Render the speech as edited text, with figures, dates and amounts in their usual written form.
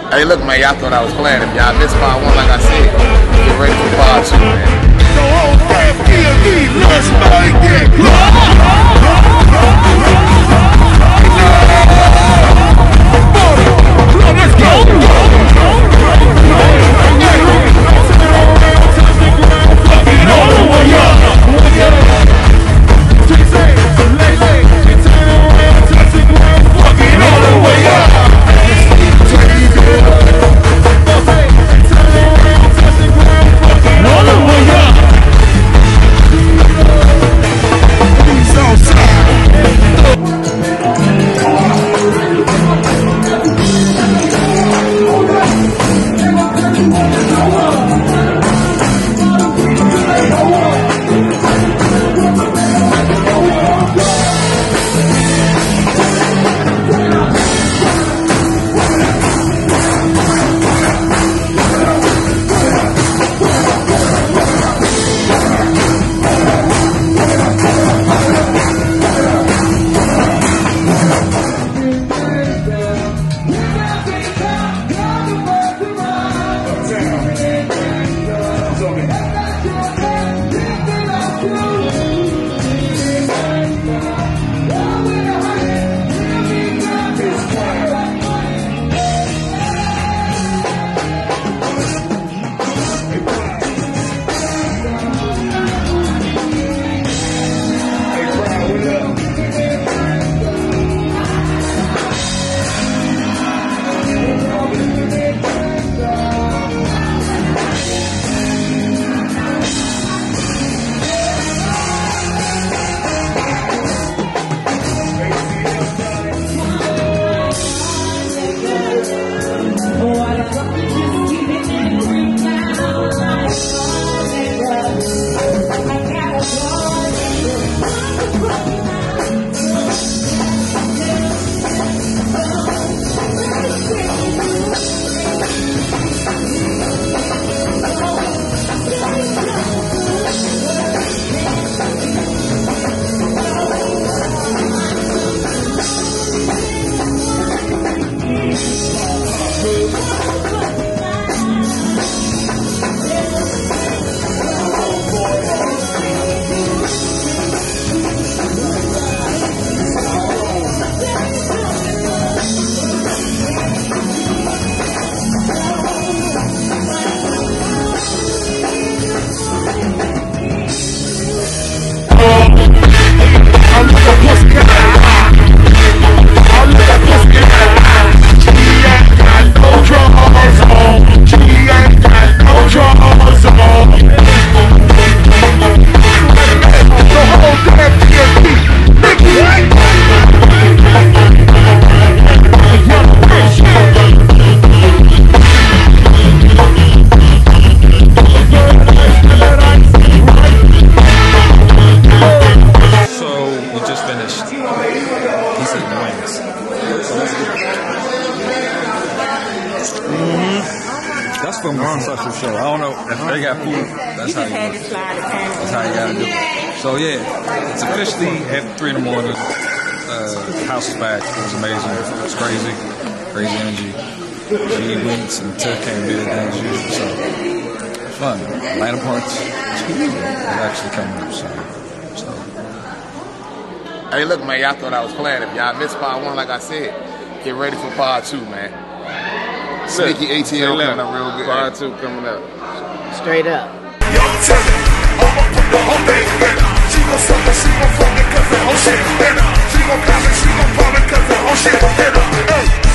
Hey, look, man, y'all thought I was playing. If y'all missed part one, like I said, get ready for part two, man. Let's That's from the social show. I don't know if they got food. That's how you do it. That's how you gotta do it. So yeah, it's officially after 3 in the morning. House is back. It was amazing. It was crazy. Crazy energy. G, Winks, and Tuck came to as usual. So it's fun. Atlanta Parts 2 is actually coming up soon. So. Hey, look, man, y'all thought I was playing. If y'all missed part one, like I said, get ready for part two, man. Sneaky ATL coming up real good. Part two coming up. Straight up. Yo, tell me, I'ma put the whole thing in her. She gon' suck it, she gon' fuck it, cause the whole shit in her. She gon' cop it, she gon' pop it, cause the whole shit in her.